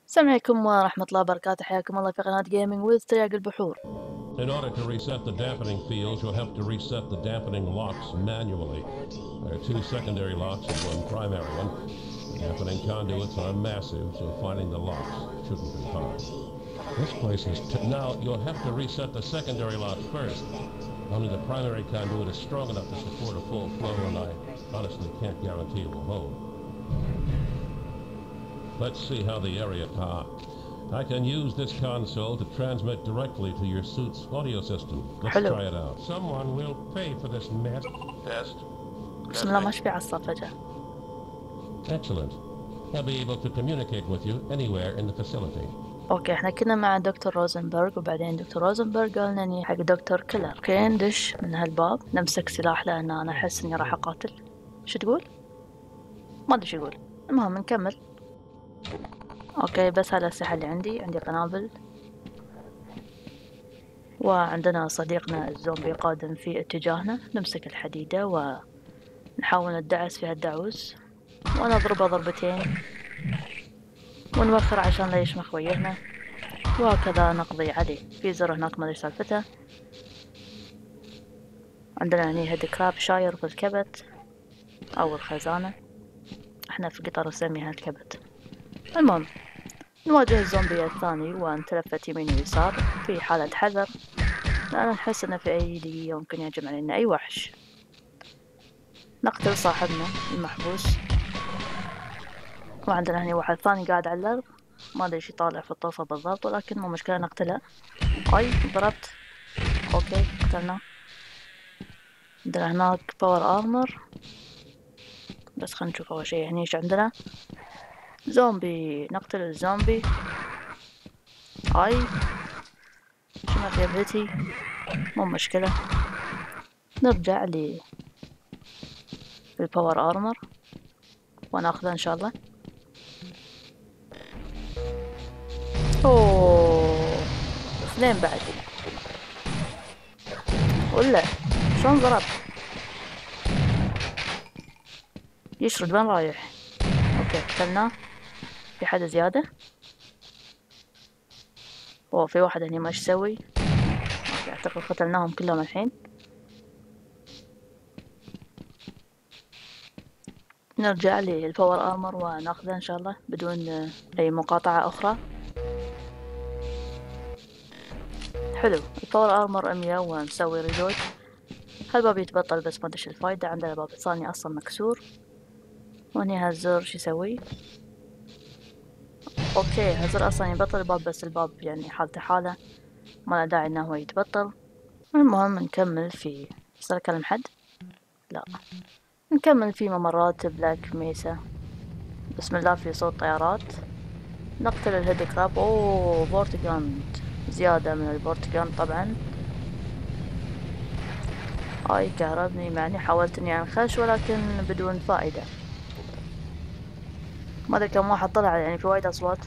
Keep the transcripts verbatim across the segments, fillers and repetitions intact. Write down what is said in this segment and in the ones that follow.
السلام عليكم ورحمة الله وبركاته، حياكم الله في قناة جيمنج ويز ترياق البحور. In order to reset the dampening fields, you'll have to reset the dampening locks manually. There are two secondary locks and one primary one. The dampening conduits are massive, so finding the locks shouldn't be hard. This place is... T- now, you'll have to reset the secondary lock first. Only the primary conduit is strong enough to support a full flow, and I honestly can't guarantee it will hold. Let's see how the area... Ah. I can use this console to transmit directly to your suit's audio system. Let's حلو. try it out. Someone will pay for this mess. Test. بسم الله ما في عصا فجأة. Excellent. I'll be able to communicate with you anywhere in the facility. اوكي، احنا كنا مع دكتور روزنبرغ، وبعدين دكتور روزنبرغ قال اني حق دكتور كيلر. اوكي، ندش من هالباب، نمسك سلاح لان انا احس اني راح اقاتل. شو تقول؟ ما ادري شو يقول. المهم نكمل. اوكي، بس هذا الأسلحة اللي عندي. عندي قنابل، وعندنا صديقنا الزومبي قادم في اتجاهنا. نمسك الحديدة ونحاول ندعس في هالدعوس ونضربه ضربتين ونوخر عشان لا يشمخ ويانا، وهكذا نقضي عليه. في زر هناك ما ادري سالفته. عندنا هني هيد كراب شاير بالكبت او الخزانة، احنا في قطر نسميها الكبت. المهم نواجه الزومبي الثاني ونتلفت يمين ويسار في حالة حذر، لأن نحس انه في اي دقيقة يمكن يهجم علينا اي وحش. نقتل صاحبنا المحبوس، وعندنا هني واحد ثاني قاعد على الأرض، ما ادري ايش يطالع في الطوفة بالضبط، ولكن مو مشكلة نقتله. اي ضربت. اوكي قتلنا. عندنا هناك باور ارمر، بس خلينا نشوف اول شي هني ايش عندنا. زومبي، نقتل الزومبي. اي شمت يبهتي، مو مشكلة. نرجع ل الباور ارمر وناخذه ان شاء الله. اوه اثنين بعد، ولا شلون ضرب؟ يشرد وين رايح؟ اوكي قتلناه. في حدا زيادة؟ اوه في واحد هني ما ايش يسوي. اوكي اعتقد قتلناهم كلهم الحين. نرجع للباور ارمر وناخذه ان شاء الله بدون اي مقاطعة اخرى. حلو، الباور ارمر مية ونسوي ريلود. هالباب يتبطل بس ما ادري ايش الفايدة. عندنا الباب الثاني اصلا مكسور، وهني هالزر شو يسوي؟ اوكي هالزر اصلا يبطل الباب، بس الباب يعني حالته حالة ما له داعي انه هو يتبطل. المهم نكمل في... صار اكلم حد؟ لا. نكمل في ممرات بلاك ميسا. بسم الله، في صوت طيارات. نقتل الهيد كراب. اوه بورتجان زيادة من البورتجان طبعا. اي كهربني، معني حاولت اني انخش ولكن بدون فائدة. ما ادري كم واحد طلع، يعني في وايد اصوات.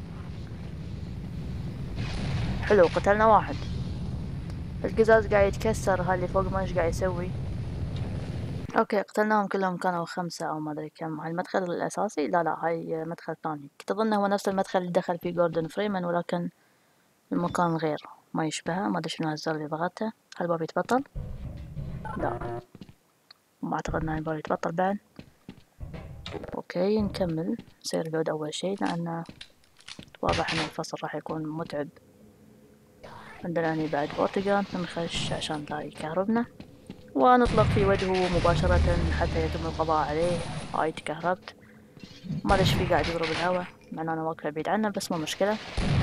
حلو قتلنا واحد. القزاز قاعد يتكسر، هاللي فوق ما ايش قاعد يسوي. اوكي قتلناهم كلهم، كانوا خمسة او ما ادري كم. هاي المدخل الاساسي؟ لا لا، هاي مدخل ثاني. كنت اظن هو نفس المدخل اللي دخل فيه جوردن فريمان، ولكن المكان غير ما يشبهه. ما ادري شنو هالزر اللي ضغطته. هل الباب يتبطل؟ لا ما اعتقد ان الباب يتبطل بعد. اوكي نكمل نسير لود اول شي، لان واضح ان الفصل راح يكون متعب. عندنا هني بعد بورتجان، نخش عشان لا يكهربنا ونطلق في وجهه مباشرة حتى يتم القضاء عليه. هاي تكهربت، ما ادري ايش في قاعد يضرب الهوا، مع ان انا واقفة بعيد عنه، بس مو مشكلة.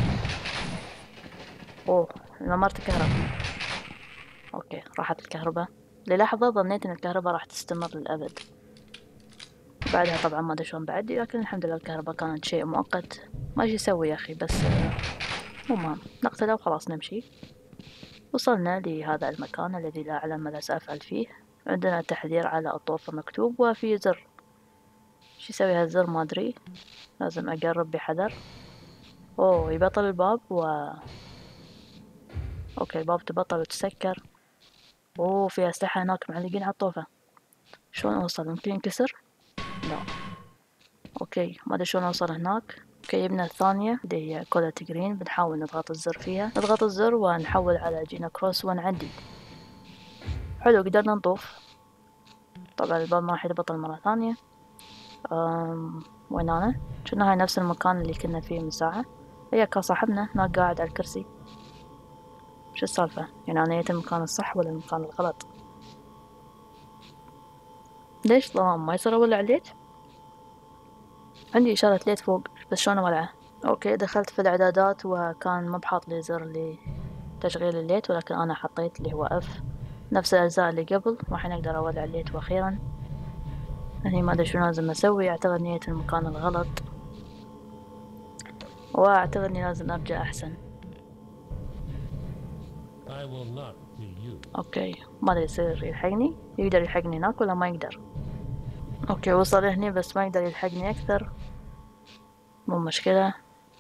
اوه الممر تكهرب. اوكي راحت الكهرباء. للحظة ظنيت ان الكهرباء راح تستمر للأبد، بعدها طبعا ما ادري شلون بعد، لكن الحمد لله الكهرباء كانت شيء مؤقت. ما ايش يسوي يا اخي، بس مو مهم، نقتله وخلاص نمشي. وصلنا لهذا المكان الذي لا أعلم ماذا سأفعل فيه. عندنا تحذير على الطوفة مكتوب، وفي زر. شو يسوي هالزر؟ ما ادري، لازم اقرب بحذر. اوه يبطل الباب و... اوكي الباب تبطل وتسكر. اوه في اسلحة هناك معلقين على الطوفة. شلون اوصل؟ يمكن ينكسر؟ لا. اوكي ما ادري شلون اوصل هناك. اوكي جبنا الثانية اللي هي كولت جرين، بنحاول نضغط الزر فيها، نضغط الزر ونحول على جينا كروس ونعدي. حلو قدرنا نطوف. طبعا الباب ما راح يتبطل مرة ثانية. أم وين أنا؟ شنو هاي نفس المكان اللي كنا فيه من ساعة. هي كان صاحبنا هناك قاعد على الكرسي. شو السالفة؟ يعني أنا جيت المكان الصح ولا المكان الغلط؟ ليش ظلام ما يصير أولع الليت؟ عندي إشارة ليت فوق بس شلون أولعه؟ أوكي دخلت في الإعدادات وكان ما بحاط لي زر لتشغيل الليت، ولكن أنا حطيت اللي هو اف نفس الأجزاء اللي قبل، وحين أقدر أولع الليت. وأخيرا هني ما أدري شنو لازم أسوي، أعتقد إني جيت المكان الغلط، وأعتقد إني لازم أرجع أحسن. I will not be used. أوكي ما أدري يصير يلحقني، يقدر يلحقني هناك ولا ما يقدر؟ أوكي وصل هني بس ما يقدر يلحقني أكثر، مو مشكلة.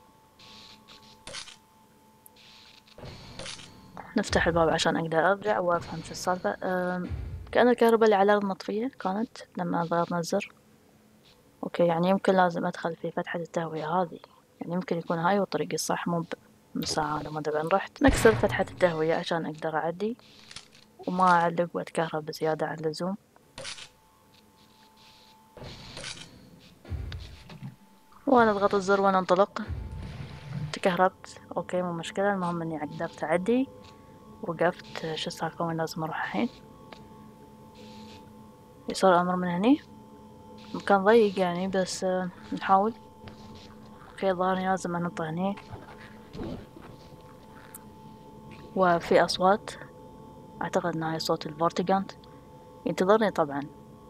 نفتح الباب عشان أقدر أرجع وأفهم شو السالفة. كأن الكهرباء اللي على الأرض مطفية كانت لما ضغطنا الزر. أوكي يعني يمكن لازم أدخل في فتحة التهوية هذه، يعني يمكن يكون هاي هو الطريق الصح، مو بمساعة ما أدري وين رحت. نكسر فتحة التهوية عشان أقدر أعدي وما أعلق وأتكهرب بزيادة عن اللزوم. ونضغط الزر وننطلق. تكهربت. أوكي مو مشكلة، المهم إني قدرت أعدي. وقفت. شو السالفة؟ وين لازم أروح الحين؟ يصير الأمر من هني. مكان ضيق يعني بس نحاول. اوكي ظهرني لازم انط هني. وفي اصوات، اعتقد ان هاي صوت الفورتيجانت ينتظرني طبعا.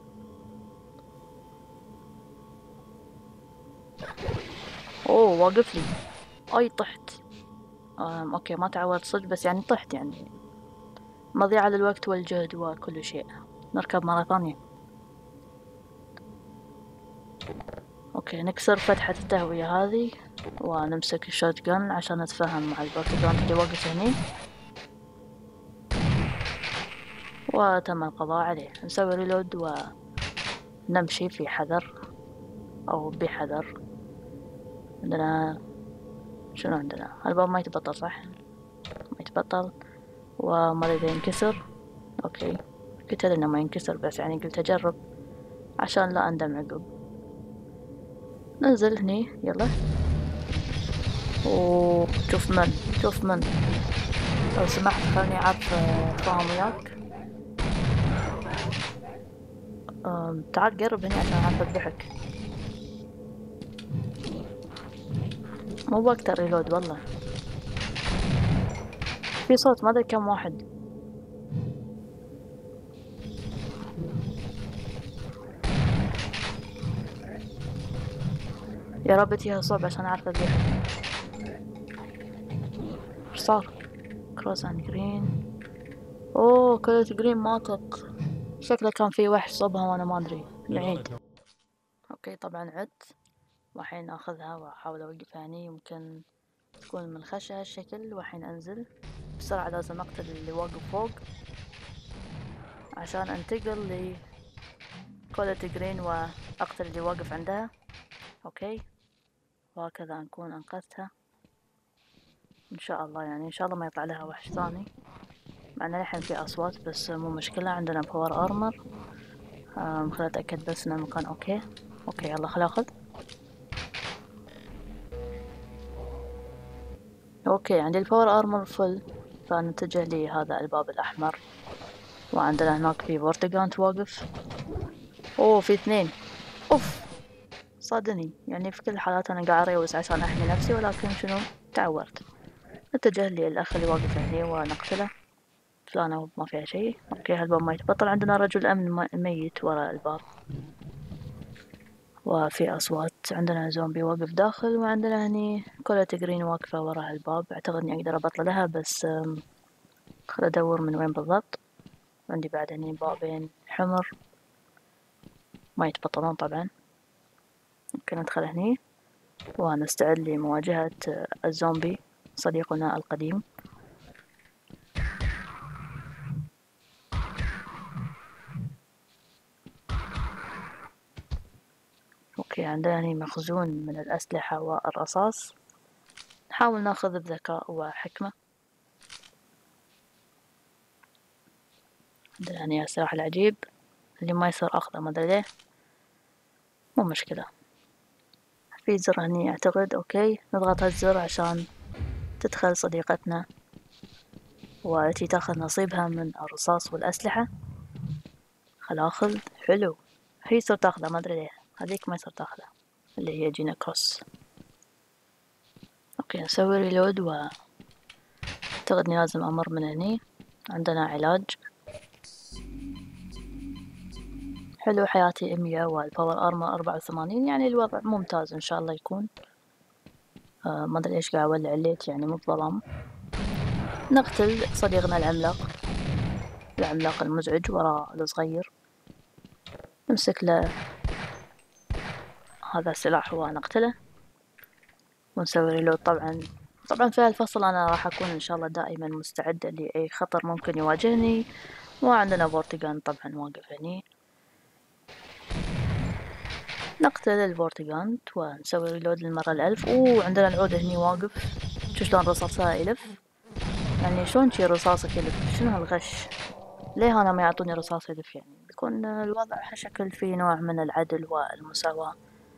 اوه واقف لي. اي طحت. أم اوكي ما تعودت صدق، بس يعني طحت، يعني مضيعة للوقت والجهد وكل شيء. نركب مرة ثانية. اوكي نكسر فتحة التهوية هذه ونمسك الشوت جن عشان نتفاهم مع الفورتيجانت اللي واقف هني. وتم القضاء عليه. نسوي ريلود ونمشي في حذر او بحذر. عندنا شنو؟ عندنا الباب ما يتبطل صح؟ ما يتبطل وما ادري اذا ينكسر. اوكي قلت انه ما ينكسر، بس يعني قلت اجرب عشان لا اندم عقب. ننزل هني يلا. وشوف من شوف من لو سمحت خلني اعرف اتفاهم وياك. تعال قرب هني عشان اعرف اذبحك. مو بوقت الريلود والله. في صوت ما ادري كم واحد. يا رب تجيها صوب عشان اعرف اذبحك. ايش صار؟ كروس اند جرين. اوه كولت جرين ماتت. شكله كان في وحش صوبها وانا ما ادري. نعيد. اوكي طبعا عدت، وحين اخذها واحاول اوقفها هني. يمكن تكون من خشة هالشكل. وحين انزل بسرعة، لازم اقتل اللي واقف فوق عشان انتقل ل كولت جرين واقتل اللي واقف عندها. اوكي وهكذا نكون انقذتها ان شاء الله. يعني ان شاء الله ما يطلع لها وحش ثاني، مع ان الحين في اصوات بس مو مشكلة. عندنا باور ارمر. خليني اتاكد بس ان المكان اوكي. اوكي يلا خليني اخذ. اوكي عندي الباور ارمر فل، فنتجه لهذا الباب الاحمر. وعندنا هناك في فورتيجانت واقف. اوه في اثنين. اوف صادني. يعني في كل الحالات انا قاعد اريوس عشان احمي نفسي، ولكن شنو تعورت. نتجه للاخ اللي واقف هني ونقتله. فلانة ما فيها شيء. اوكي هالباب ما يتبطل. عندنا رجل امن ميت وراء الباب. وفي اصوات. عندنا زومبي واقف داخل، وعندنا هني كولت جرين واقفة وراء الباب. اعتقد اني اقدر ابطل لها، بس خل ادور من وين بالضبط. عندي بعد هني بابين حمر ما يتبطلون طبعا. ممكن ندخل هني ونستعد لمواجهة الزومبي صديقنا القديم. اوكي اوكي عندنا هني مخزون من الأسلحة والرصاص، نحاول ناخذ بذكاء وحكمة. عندنا هني السلاح العجيب اللي ما يصير اخذه، ما ادري ليه، مو مشكلة. في زر هني اعتقد، اوكي نضغط هالزر عشان تدخل صديقتنا والتي تاخذ نصيبها من الرصاص والأسلحة. خل اخذ، حلو، هي صرت تاخذه ما ادري ليه، هذيك ما صرت تاخذه اللي هي جينا كروس. اوكي نسوي ريلود، و اعتقد اني لازم امر من هني. عندنا علاج، حلو، حياتي مية والباور ارمر اربعة وثمانين، يعني الوضع ممتاز ان شاء الله يكون. آه ما ادري ايش قاعد اولع الليت، يعني مو بظلام. نقتل صديقنا العملاق، العملاق المزعج وراء الصغير، نمسك له هذا السلاح ونقتله ونسوي ريلود. طبعا طبعا في هالفصل انا راح اكون ان شاء الله دائما مستعدة لاي خطر ممكن يواجهني. وعندنا فورتيغان طبعا واقف هني، نقتل الفورتيغانت ونسوي ريلود للمرة الألف. اوه عندنا العود هني واقف، شو شلون رصاصها يلف، يعني شلون شي رصاصك يلف، شنو هالغش، ليه انا ما يعطوني رصاص يلف؟ يعني بيكون الوضع شكل فيه نوع من العدل والمساواة.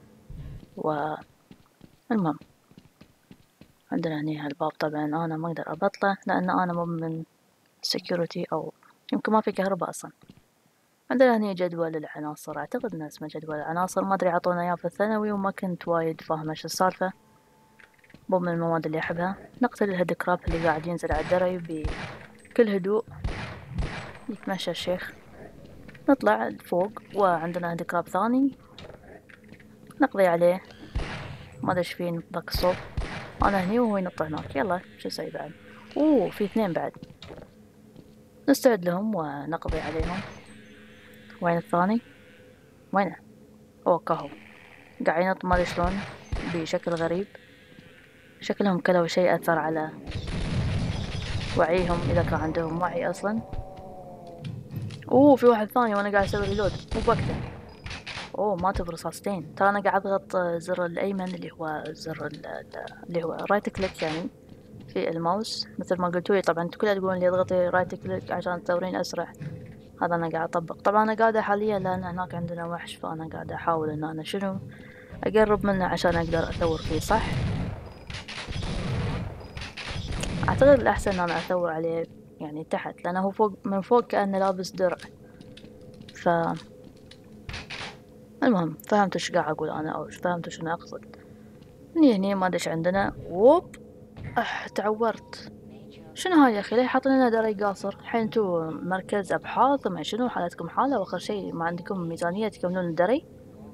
والمهم عندنا هني هالباب، طبعا انا ما اقدر ابطله لان انا مو من سكيورتي، او يمكن ما في كهرباء اصلا. عندنا هني جدول العناصر، اعتقد انه اسمه جدول العناصر، ما ادري عطونا اياه في الثانوي وما كنت وايد فاهمة ايش السالفة، مو من المواد اللي احبها. نقتل الهيد كراب اللي قاعد ينزل على الدري بكل هدوء، يتمشى الشيخ. نطلع فوق وعندنا هيد كراب ثاني نقضي عليه، ما ادري ايش فيه ذاك الصوب. انا هني وهو ينط هناك، يلا شو اسوي بعد؟ اوه في اثنين بعد، نستعد لهم ونقضي عليهم. وين الثاني؟ وينه؟ اوه كهو قاعد ينط ما ادري شلون بشكل غريب، شكلهم كلوا شيء اثر على وعيهم اذا كان عندهم وعي اصلا. اوه في واحد ثاني وانا قاعد اسوي ريلود مو بوقته. اوه مات برصاصتين. ترى انا قاعد اضغط زر الايمن اللي هو زر اللي هو رايت كليك يعني في الماوس مثل ما قلتولي. طبعا انتو كلها تقولون لي اضغطي رايت كليك عشان تثورين اسرع، هذا انا قاعد اطبق. طبعا انا قاعدة حاليا لان هناك عندنا وحش، فانا قاعدة احاول ان انا شنو اقرب منه عشان اقدر اثور فيه صح. اعتقد الاحسن ان انا اثور عليه يعني تحت، لانه هو فوق، من فوق كأنه لابس درع. ف المهم فهمت ايش قاعد اقول انا، او فهمت شنو اقصد. هني هني ما ادري ايش عندنا. ووب اح تعورت. شنو هاي يا اخي؟ ليه حاطين لنا دري قاصر؟ الحين انتو مركز ابحاث ما شنو حالتكم حالة، واخر شي ما عندكم ميزانية تكملون الدري؟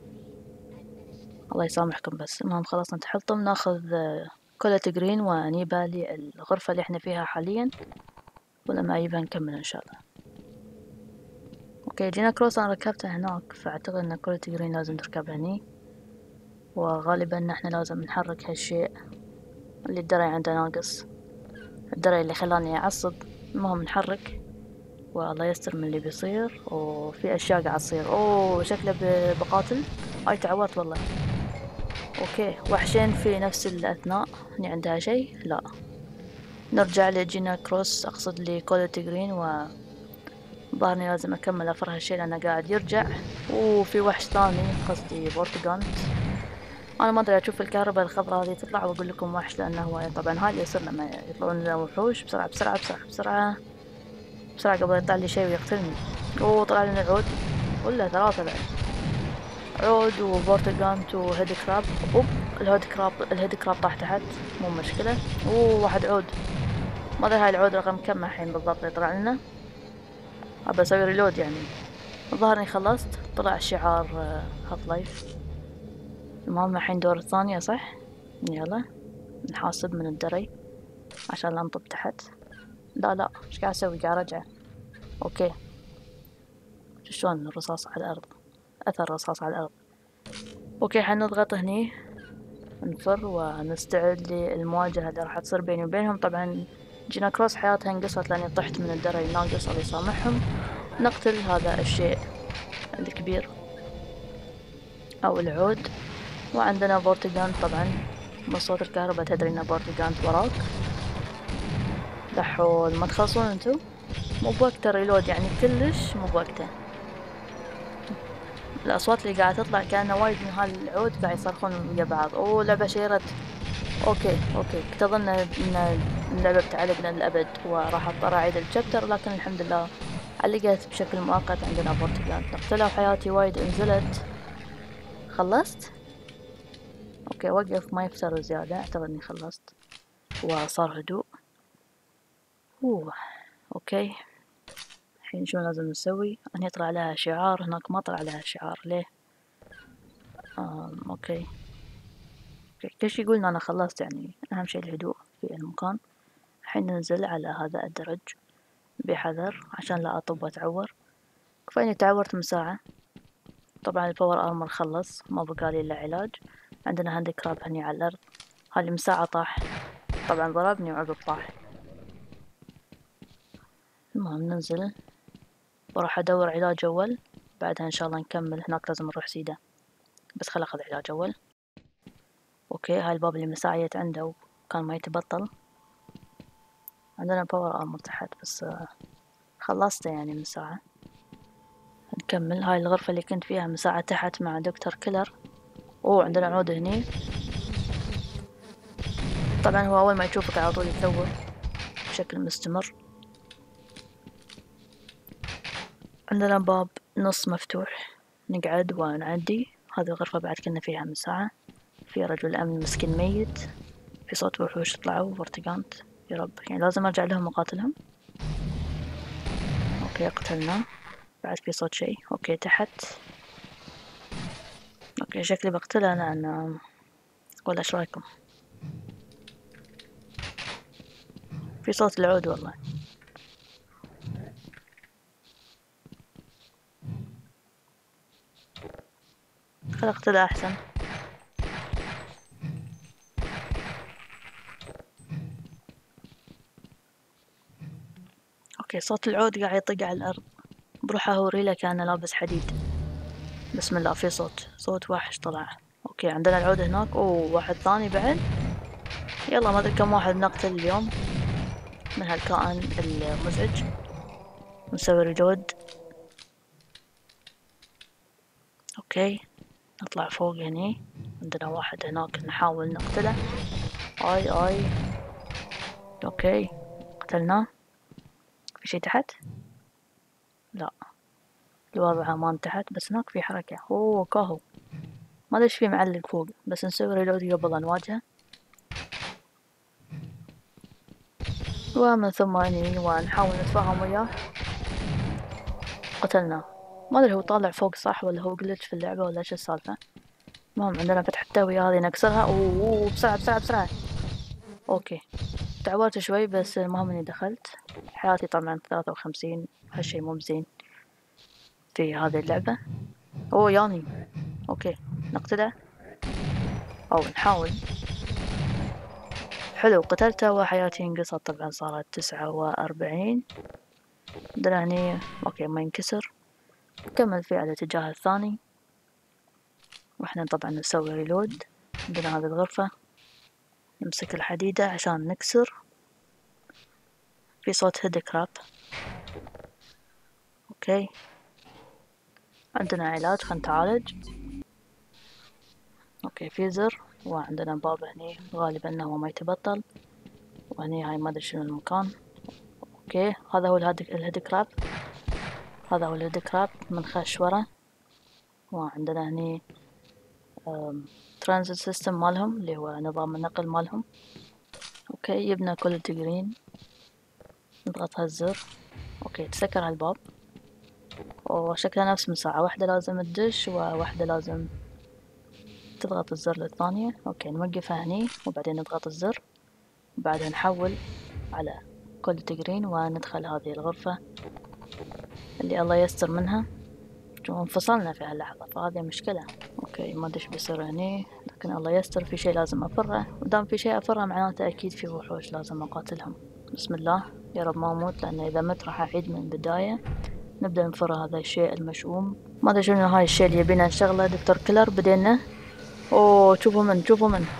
الله يسامحكم. بس المهم خلاص نتحطم، ناخذ كولت جرين ونيبه للغرفة اللي احنا فيها حاليا، ولما اجيبها نكمل ان شاء الله. اوكي جينا كروس انا ركبته هناك، فاعتقد ان كولت جرين لازم تركب هني، وغالبا نحن لازم نحرك هالشيء اللي الدري عنده ناقص، الدري اللي خلاني اعصب. المهم نحرك والله يستر من اللي بيصير. وفي اشياء قاعد تصير، اوه شكله بقاتل. هاي تعورت والله. اوكي وحشين في نفس الاثناء، هني عندها شيء لا. نرجع لجينا كروس، اقصد لي كولت جرين، و ظهرني لازم اكمل افر هالشي لانه قاعد يرجع. وفي وحش ثاني قصدي فورتيغانت. انا ما ادري اشوف الكهرباء الخضراء هذه تطلع واقول لكم وحش، لانه هو طبعا هاي اللي يصير لما يطلعون لنا وحوش. بسرعه بسرعه بسرعه بسرعه بسرعه قبل يطلع لي شيء ويقتلني. اوه طلع لنا عود ولا ثلاثه بعد، عود وفورتيغانت وهيد كراب. اوب الهيد كراب الهيد كراب طاح تحت، مو مشكله. اوه واحد عود، ما ادري هاي العود رقم كم الحين بالضبط يطلع لنا. ابى اسوي ريلود يعني. ظهرني خلصت، طلع شعار هات لايف. المهم الحين دور الثانية صح؟ يلا نحاسب من الدري عشان لا نطب تحت. لا لا ايش قاعد اسوي؟ قاعد ارجع. اوكي شلون الرصاص على الارض، اثر الرصاص على الارض. اوكي حنضغط هني نفر ونستعد للمواجهة اللي راح تصير بيني وبينهم. طبعا جينا كروس حياتها انقصت لاني طحت من الدري الناقص، الله يسامحهم. نقتل هذا الشيء الكبير او العود. وعندنا فورتيجانت طبعا من صوت الكهرباء تدري ان فورتيجانت وراك. دحول ما تخلصون انتو، مو بوقته ريلود يعني كلش مو بوقته. الاصوات اللي قاعدة تطلع كأنه وايد من هالعود قاعد يصرخون ويا بعض. اوه لعبة شيرت. اوكي اوكي كنت اظن ان اللعبة بتعلق للابد وراح اضطر اعيد الشابتر، لكن الحمد لله علقت بشكل مؤقت. عندنا فورتيجانت نقتلها وحياتي وايد انزلت. خلصت؟ اوكي وقف ما يفتر زيادة، اعتقد اني خلصت وصار هدوء. اوه اوكي الحين شو لازم نسوي؟ اني طلع لها شعار، هناك ما طلع لها شعار ليه؟ آم اوكي اوكي كل شي يقول ان انا خلصت، يعني اهم شي الهدوء في المكان. الحين ننزل على هذا الدرج بحذر عشان لا اطب واتعور. كفاية تعورت من ساعة. طبعا الباور ارمر خلص ما بقالي الا علاج. عندنا هاندي كراب هني على الارض، هالي من ساعة طاح طبعا ضربني وعقب طاح. المهم ننزل وراح ادور علاج اول، بعدها ان شاء الله نكمل. هناك لازم نروح سيدا بس خل اخذ علاج اول. اوكي هاي الباب اللي من ساعة جيت عنده وكان ما يتبطل. عندنا باور ارمر تحت بس خلصته يعني من ساعة. نكمل. هاي الغرفة اللي كنت فيها من ساعة تحت مع دكتور كيلر. اوه عندنا عود هني. طبعا هو اول ما يشوفك على طول يتلوى بشكل مستمر. عندنا باب نص مفتوح نقعد ونعدي. هذه الغرفة بعد كنا فيها من ساعة. في رجل امن مسكين ميت. في صوت وحوش طلعوا فورتيجانت. يا رب يعني لازم ارجع لهم وقاتلهم. اوكي قتلنا. بعد في صوت شيء. اوكي تحت. اوكي شكلي بقتله لان ولا ايش رايكم؟ في صوت العود والله. خل اقتله احسن. اوكي صوت العود قاعد يطق على الارض بروح اهوري له كأنه لابس حديد. بسم الله في صوت صوت وحش طلع. اوكي عندنا العود هناك. اوه واحد ثاني بعد. يلا ما ادري كم واحد نقتل اليوم من هالكائن المزعج. نسوي ريلود. اوكي نطلع فوق هني. عندنا واحد هناك نحاول نقتله. اي اي اوكي قتلناه. في شي تحت؟ لا الوضع امان تحت بس هناك في حركة. اوه كاهو ما ادري ايش في معلق فوق بس نسوي ريلود قبل نواجهه. ومن ثم اني ونحاول نتفاهم وياه. قتلناه. ما ادري هو طالع فوق صح ولا هو جلتش في اللعبة ولا ايش السالفة. المهم عندنا فتحة التهوية هذه نكسرها. اوه اوه بسرعة بسرعة بسرعة. اوكي تعورت شوي بس المهم اني دخلت. حياتي طبعا ثلاثة وخمسين هالشي مو بزين في هذه اللعبة. اوه ياني. اوكي نقتله او نحاول. حلو قتلته وحياتي انقصت طبعا صارت تسعة واربعين. عندنا هني اوكي ما ينكسر. نكمل في على الاتجاه الثاني واحنا طبعا نسوي ريلود. عندنا هذه الغرفة نمسك الحديدة عشان نكسر. في صوت هيد كراب. اوكي عندنا علاج خلينا نتعالج. اوكي في زر وعندنا باب هني غالبا انه ما يتبطل. وهني هاي ما ادري شنو المكان. اوكي هذا هو الهيد كراب. هذا هو الهيد كراب منخش ورا. وعندنا هني ترانزيت سيستم مالهم اللي هو نظام النقل مالهم. اوكي يبنى كل جرين. نضغط هالزر. اوكي تسكر هالباب. وشكلها نفس مساحة واحدة لازم تدش وواحدة لازم تضغط الزر للثانية. اوكي نوقفها هني وبعدين نضغط الزر وبعدها نحول على كل جرين وندخل هذه الغرفة اللي الله يستر منها. انفصلنا في هاللحظة فهذه مشكلة. اوكي ما ادري ايش بيصير هني لكن الله يستر. في شيء لازم افره ودام في شيء افره معناته اكيد في وحوش لازم اقاتلهم. بسم الله يا رب ما اموت لان اذا مت راح اعيد من البداية. نبدأ نفر هذا الشيء المشؤوم. ما ادري شنو هاي الشيء اللي يبينا نشغله. دكتور كيلر بدينا اوه شوفوا من شوفوا من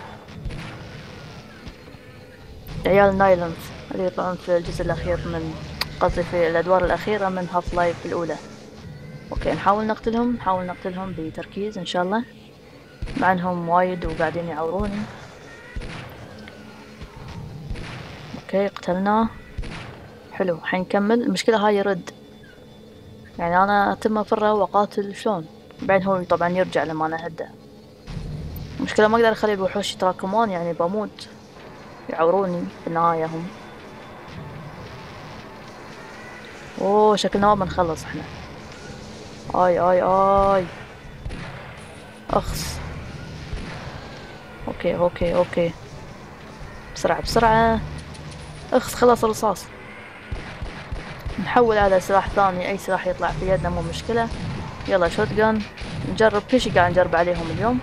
عيال نايلونز اللي يطلعون في الجزء الأخير من، قصدي في الأدوار الأخيرة من هاف لايف الأولى. اوكي نحاول نقتلهم، نحاول نقتلهم بتركيز ان شاء الله، مع انهم وايد وقاعدين يعوروني. اوكي قتلناه، حلو. حنكمل. المشكلة هاي يرد، يعني انا اتم افره واقاتل شلون، بعدين هو طبعا يرجع لما انا اهده. المشكلة ما اقدر اخلي الوحوش يتراكمون، يعني بموت، يعوروني في النهاية هم. اوه شكلنا ما بنخلص احنا. اي اي اي اخس. اوكي اوكي اوكي بسرعة بسرعة. اخس خلص الرصاص. نحول على سلاح ثاني، اي سلاح يطلع في يدنا مو مشكلة. يلا شوت جن، نجرب كل شي قاعد نجرب عليهم اليوم.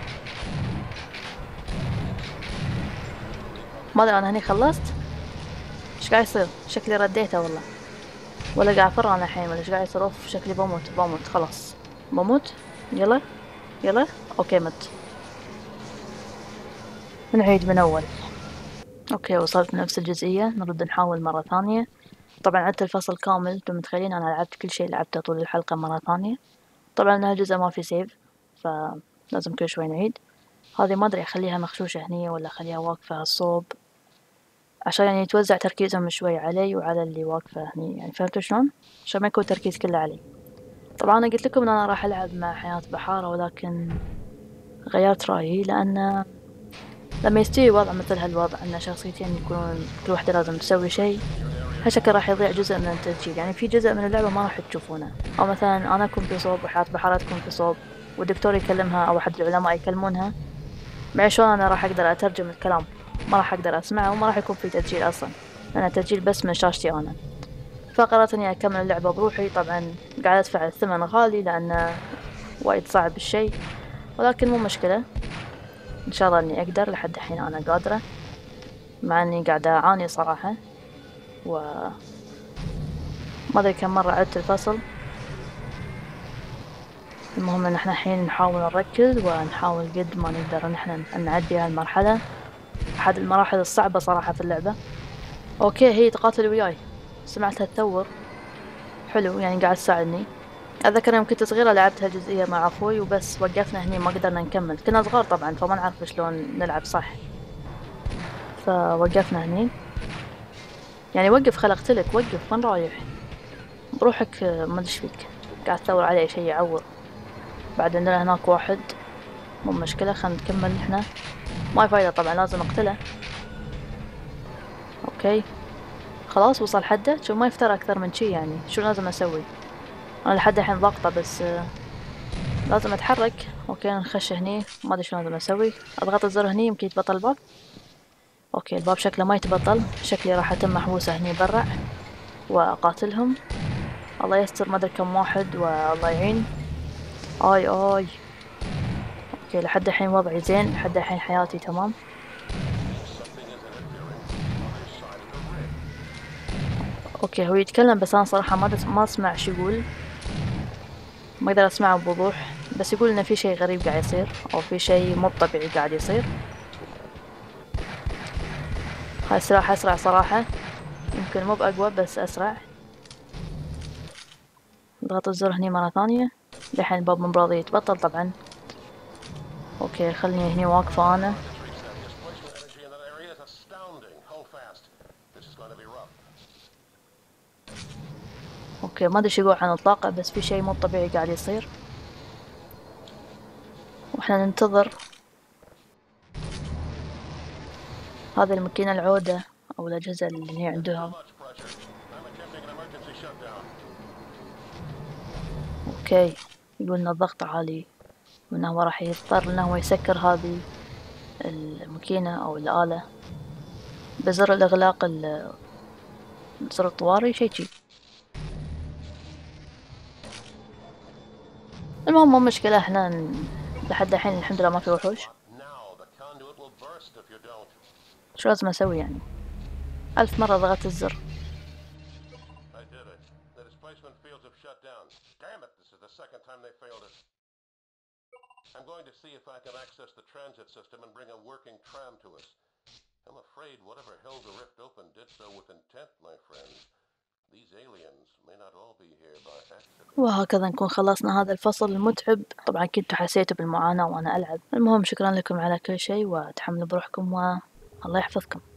ما ادري انا هني خلصت. ايش قاعد يصير؟ شكلي رديته والله، ولا قاعد افر انا الحين، ولا ايش قاعد يصير؟ اوف شكلي بموت بموت خلاص بموت. يلا يلا اوكي مت. نعيد من اول. اوكي وصلت نفس الجزئية، نرد نحاول مرة ثانية. طبعا عدت الفصل كامل، انتم متخيلين انا لعبت كل شيء لعبته طول الحلقة مرة ثانية. طبعا هالجزء ما في سيف، فلازم كل شوي نعيد. هذه ما ادري اخليها مخشوشة هني ولا اخليها واقفة الصوب، عشان يعني يتوزع تركيزهم شوي علي وعلى اللي واقفة هني، يعني فهمتوا شلون؟ عشان ما يكون التركيز كله علي. طبعا انا قلت لكم ان انا راح العب مع حياة بحارة، ولكن غيرت رايي، لان لما يستوي وضع مثل هالوضع ان شخصيتين يكونون كل واحدة لازم تسوي شيء، هالشكل راح يضيع جزء من التسجيل. يعني في جزء من اللعبة ما راح تشوفونه، او مثلا انا اكون في صوب وحياة بحارة تكون في صوب والدكتور يكلمها او احد العلماء يكلمونها، معي شلون انا راح اقدر اترجم الكلام؟ ما راح اقدر اسمعه وما راح يكون في تسجيل اصلا، لان التسجيل بس من شاشتي انا. فقررت اني اكمل اللعبة بروحي. طبعا قاعد ادفع الثمن غالي لانه وايد صعب الشي، ولكن مو مشكلة، ان شاء الله اني اقدر. لحد الحين انا قادرة، مع اني قاعدة اعاني صراحة، و ما ادري كم مرة عدت الفصل. المهم ان احنا الحين نحاول نركز ونحاول قد ما نقدر ان احنا نعدي هالمرحلة، احد المراحل الصعبة صراحة في اللعبة. اوكي هي تقاتل وياي، سمعتها تثور، حلو يعني قاعد تساعدني. اتذكر يوم كنت صغيرة لعبت هالجزئية مع اخوي وبس وقفنا هني، ما قدرنا نكمل، كنا صغار طبعا فما نعرف شلون نلعب صح، فوقفنا هني. يعني وقف خل اقتلك، وقف وين رايح؟ بروحك ما ادري ايش فيك، قاعد تثور علي شي يعور. بعد عندنا هناك واحد، مو مشكلة خلينا نكمل احنا، ما فايدة طبعا لازم اقتله. اوكي خلاص وصل حده، شو ما يفتر اكثر من شي، يعني شو لازم اسوي؟ انا لحد الحين ضاغطة بس لازم اتحرك. اوكي نخش هني، ما ادري شو لازم اسوي، اضغط الزر هني يمكن يتبطل الباب. اوكي الباب شكله ما يتبطل، شكلي راح اتم محبوسة هني برا واقاتلهم. الله يستر، ما ادري كم واحد والله يعين. اي اي اوكي لحد الحين وضعي زين، لحد الحين حياتي تمام. اوكي هو يتكلم بس انا صراحة ما ما اسمع شو يقول، ما اقدر اسمعه بوضوح، بس يقول انه في شيء غريب قاعد يصير او في شيء مو طبيعي قاعد يصير. هاي السلاح اسرع صراحة، يمكن مو باقوى بس اسرع. اضغط الزر هني مرة ثانية، لحين الباب من براضي يتبطل طبعا. اوكي خلني هني واقفة انا. اوكي ما ادري شو يقول عن الطاقة، بس في شيء مو طبيعي قاعد يصير واحنا ننتظر. هذه الماكينة العودة او الاجهزة اللي هي عندها. اوكي يقول ان الضغط عالي وانه هو راح يضطر انه هو يسكر هذه الماكينة او الآلة بزر الاغلاق، زر الطوارئ شي شي. المهم مو مشكلة، احنا لحد الحين الحمد لله ما في وحوش. شو لازم اسوي يعني؟ ألف مرة ضغطت الزر. I'm going to see if I can access the transit system and bring a working tram to us. I'm afraid whatever held the rift open did so with intent, my friends. These aliens may not all be here by accident. وهكذا نكون خلصنا هذا الفصل المتعب. طبعا كنتوا حسيتوا بالمعاناة وأنا ألعب. المهم شكرا لكم على كل شيء، وتحملوا بروحكم والله يحفظكم.